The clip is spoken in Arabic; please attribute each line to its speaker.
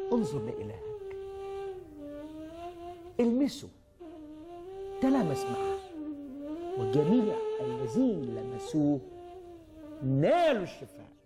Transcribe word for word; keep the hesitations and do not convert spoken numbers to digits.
Speaker 1: انظر لإلهك، المسه، تلامس معه، وجميع الذين لمسوه نالوا الشفاء.